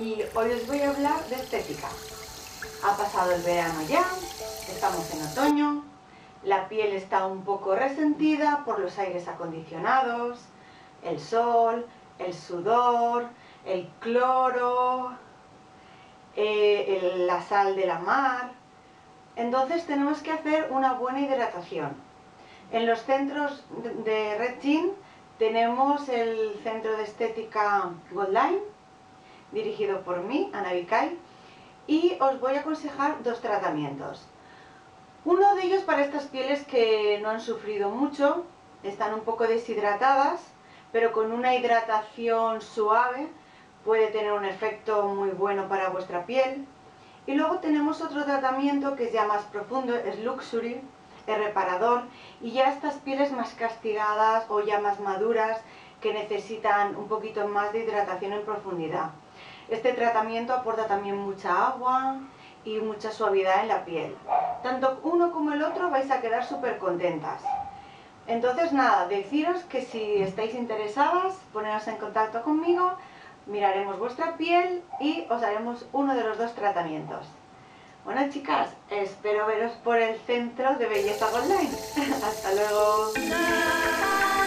y hoy os voy a hablar de estética. Ha pasado el verano ya, estamos en otoño, la piel está un poco resentida por los aires acondicionados, el sol, el sudor, el cloro, la sal de la mar. Entonces tenemos que hacer una buena hidratación. En los centros de Red Jean tenemos el centro de estética Goldline, dirigido por mí, Ana Vicay, y os voy a aconsejar dos tratamientos. Uno de ellos para estas pieles que no han sufrido mucho, están un poco deshidratadas, pero con una hidratación suave puede tener un efecto muy bueno para vuestra piel. Y luego tenemos otro tratamiento que es ya más profundo, es Luxury, es reparador, y ya estas pieles más castigadas o ya más maduras que necesitan un poquito más de hidratación en profundidad. Este tratamiento aporta también mucha agua y mucha suavidad en la piel. Tanto uno como el otro vais a quedar súper contentas. Entonces nada, deciros que si estáis interesadas, poneros en contacto conmigo, miraremos vuestra piel y os haremos uno de los dos tratamientos. Bueno chicas, espero veros por el centro de belleza Goldline. Hasta luego.